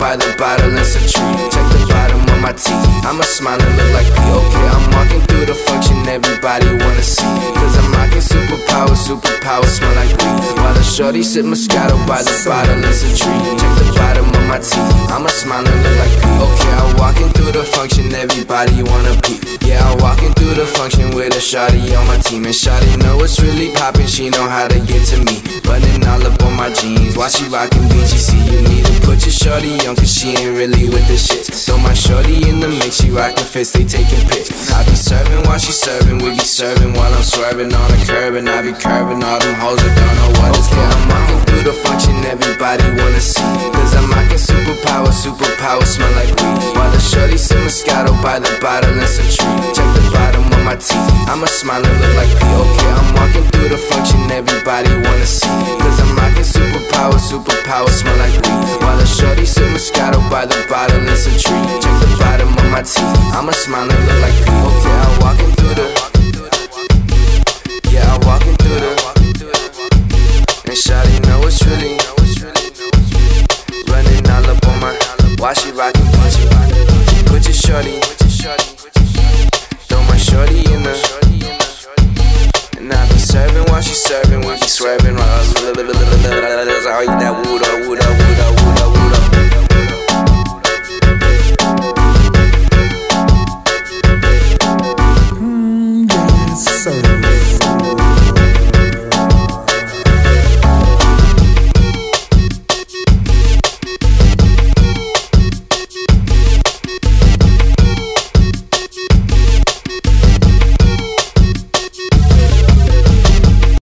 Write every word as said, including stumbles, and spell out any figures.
by the bottle, it's a treat. Check the bottom of my teeth, I'ma smile and look like P. Okay, I'm walking through the function, everybody wanna see. Cause I'm rocking superpower, superpower smell like weed. While the shorty sip Moscato by the bottle, it's a treat. Check the bottom of my teeth, I'ma smile and look like P. Okay, I'm walking through the function, everybody wanna peep. Yeah, I'm walking through the function with a shawty on my team. And shawty know it's really poppin', she know how to get to me. Button all up on my jeans, while she rockin' B G C. You need to put your shorty on, cause she ain't really with the shit. So my shorty in the mix, she rockin' fists, they taking pics. I be serving while she serving, we be serving while I'm swerving on the curb. And I be curbing all them hoes that don't know what it's for. I'm walking through the function, everybody wanna see. Cause I'm rockin' superpower, superpower smell like weed. While the shorty sip Moscato by the bottle, it's a treat. Check the bottom of my teeth, I'ma smile and look like P. Okay, I'm walking through the function, everybody wanna see. Cause I'm rockin' superpower, superpower smell like weed. While the shorty sip Moscato by the bottle, it's a treat. Check the bottom of my teeth, I'ma smile and look like P. Okay, I'm walking through the, yeah, I'm walking through the, and shawty know it's really running all up on my, why she rockin', put your shorty